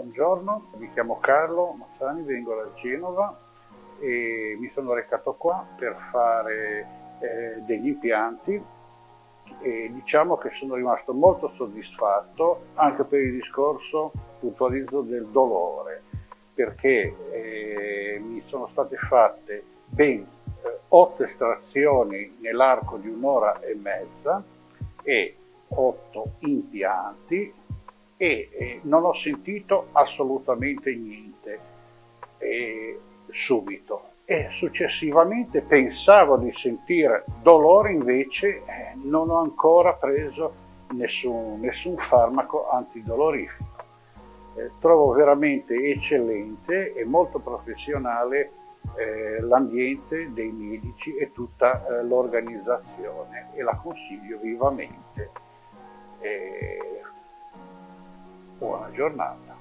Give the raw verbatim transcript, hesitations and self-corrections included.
Buongiorno, mi chiamo Carlo Mazzani, vengo da Genova e mi sono recato qua per fare eh, degli impianti e diciamo che sono rimasto molto soddisfatto anche per il discorso, puntualizzo, del dolore, perché eh, mi sono state fatte ben eh, otto estrazioni nell'arco di un'ora e mezza e otto impianti e eh, non ho sentito assolutamente niente eh, subito, e successivamente pensavo di sentire dolore, invece eh, non ho ancora preso nessun, nessun farmaco antidolorifico. Eh, trovo veramente eccellente e molto professionale eh, l'ambiente dei medici e tutta eh, l'organizzazione, e la consiglio vivamente. Eh, Buona giornata.